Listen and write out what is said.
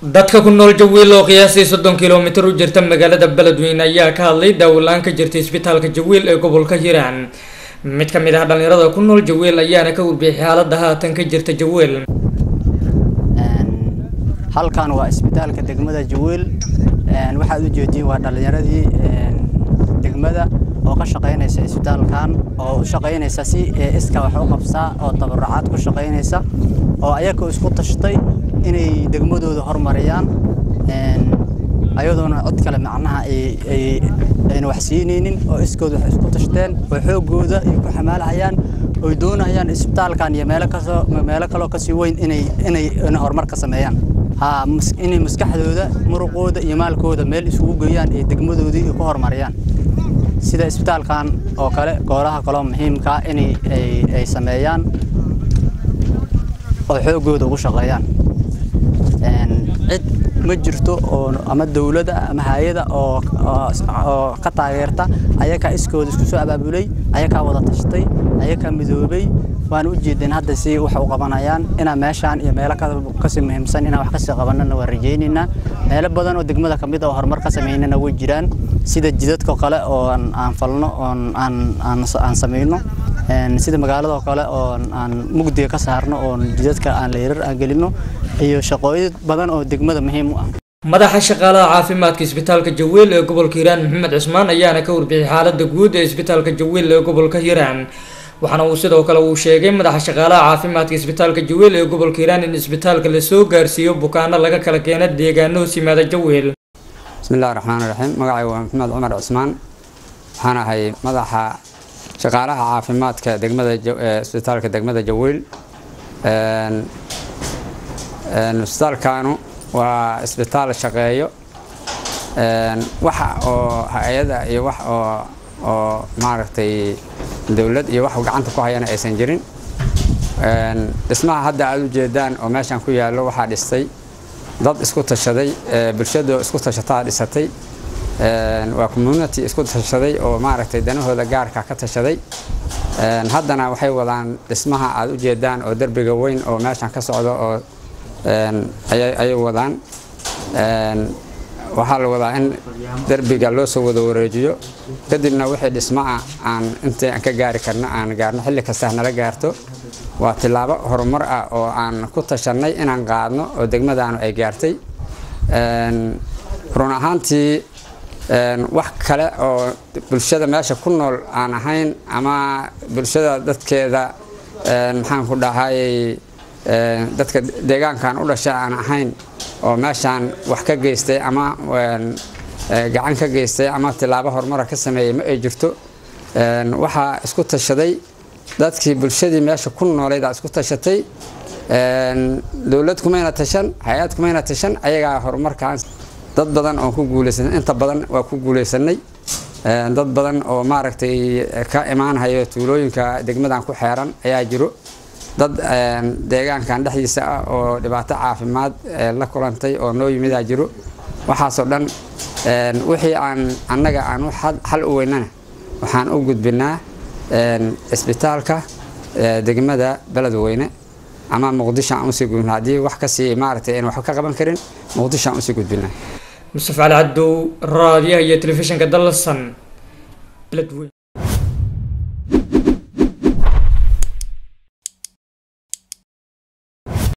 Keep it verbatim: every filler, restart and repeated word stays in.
dadka ku nool Jawiil oo qiyaastii soddon kiiloomitir u jirta magaalada Beledweyne ayaa ka hadlay daawalaan ka jirtay isbitaalka Jawiil ee gobolka Hiiraan. mid ka mid ah dhalinyarada ku nool Jawiil ayaana ka warbixiyay xaaladda haatan ka jirta Jawiil. halkan waa isbitaalka degmada Jawiil een waxa uu jeediyay waa dhalinyaradii een degmada oo ka shaqeynaysa isbitaalkan oo u shaqeynaysa si iska wax u qabsaa oo tabarucaad ku shaqeynaysa oo ayaga isku tashtay inay degmadooda horumariyaan een ayadoona cod kale macnaha ay ay wax siinaynin oo iskood wax isku tashteen oo xoogooda ay ku xamaalayaan oo doonayaan isbitaalkan iyo meelo kale meelo kale ka sii weyn inay inay horumar ka sameeyaan ha inay maskaxdooda muruqooda iyo maalkooda meel isugu geeyaan ee degmadoodii ku horumariyaan sida isbitaalkan oo kale gooraha kale muhiimka ah inay ay sameeyaan oo xoogooda ugu shaqeeyaan een cid ma jirto oo ama dawladda ama hay'adda oo oo ka taageerta ayaga iskooda isku soo abaabulay ayaga wada tashtay ayaga midoobay waan u jeedin hadda si wax u qabanayaan ina meeshan iyo meelo kale ka sii muhiimsan ina wax ka sii qabanana waa rajeynina meelo badan oo degmada kamid ah horumar ka sameeynana way jiraan sida jidadka kale oo aan falno oo aan aan sameeyno een sida magaalada kale oo aan mugdiga ka saarno oo jidadka aan leerar aan galino iyo shaqooyin badan oo degmada muhiim u ah madaxa shaqaalaha caafimaadka isbitaalka Jawiil ee gobolka Hiiraan Maxamed Cismaan ayaana ka warbixiyay xaaladda guud ee isbitaalka Jawiil ee gobolka Hiiraan waxaana uu sidoo kale uu sheegay madaxa shaqaalaha caafimaadka isbitaalka Jawiil ee gobolka Hiiraan in isbitaalka la soo gaarsiiyo bukaanno laga kala keenay deegaano simaada Jawiil. bismillaahir rahmaanir rahiim magacaygu waa Maxamed Cumar Cismaan waxaan ahay madaxa shaqaalaha caafimaadka degmada isbitaalka degmada Jawiil een een isbitaalkaanu waa isbitaal shaqeeyo een waxa oo hay'adda iyo wax oo oo maaragtay dawlad iyo wax gacanta ku hayana aysan jirin een dhismaha hadda aad u jeedaan oo meeshan ku yaalo waxa dhistay dad isku tashaday bulshada isku tashataa dhisatay een waa community isku tashaday oo maaragtay danahooda gaarka ka tashaday een haddana waxay wadaan dhismaha aad u jeedaan oo darbiga weyn oo meeshan ka socdo oo een ay ay wadaan een waxa la wadaa in darbiga loo soo wada wareejiyo kadibna wixii dhismaha aan inta ka gaari karna aan gaarno xilli kasta nala gaarto waa tilaabo horumar ah oo aan ku tashanay inaan qaadno oo degmadaan ay gaartay een run ahaantii een wax kale oo bulshada meesha ku nool aan ahayn ama bulshada dadkeeda een maxaan ku dhahay een dadka deegaankan u dhashay aan ahayn oo meeshan wax ka geystay ama gacan ka geystay ama tilaabo horumar ka sameeyay ma ay jirto een waxa isku tashaday dadkii bulshadii meesha ku nooleed isku tashatay een dawlad kuma ina tashan hay'ad kuma ina tashan ayaga horumarkaan dad badan oo ku guuleysan inta badan waa ku guuleysanay een dad badan oo maaragtay ka imaanayo tuulooyinka degmadan ku xeeran ayaa jiro dad deegaankan dhexdiisa ah oo dhibaato caafimaad la kulantay oo noo yimid ah jiro waxaas oo dhan een wixii aan annaga aan xal u weynana waxaan u gudbinaa een isbitaalka degmada Beledweyne ama Muqdisho aan u sii gudbinaa hadii wax ka sii maaragtay in wax ka qaban karin Muqdisho aan u sii gudbinaa Mustafa Ali Abdu raadiyaha iyo telefishinka Dalsan Beledweyne.